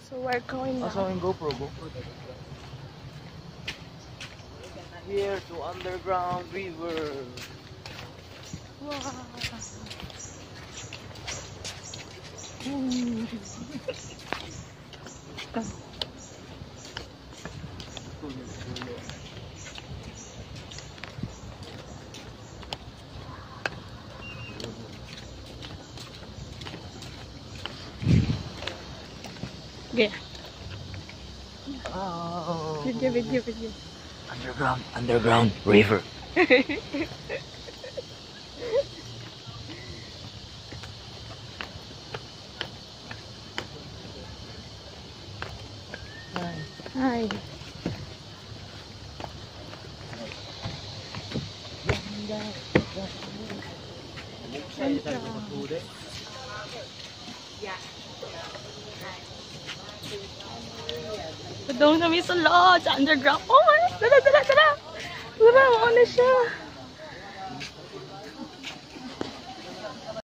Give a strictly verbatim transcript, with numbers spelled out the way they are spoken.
So we're going now. Also in GoPro, GoPro. Here to underground river. Wow. Mm. Yeah. Oh. Video, video, video. Underground, underground river. Hi. Padong na may sulod sa underground. Oh my! Dala, dala, dala! Dala, mauna siya.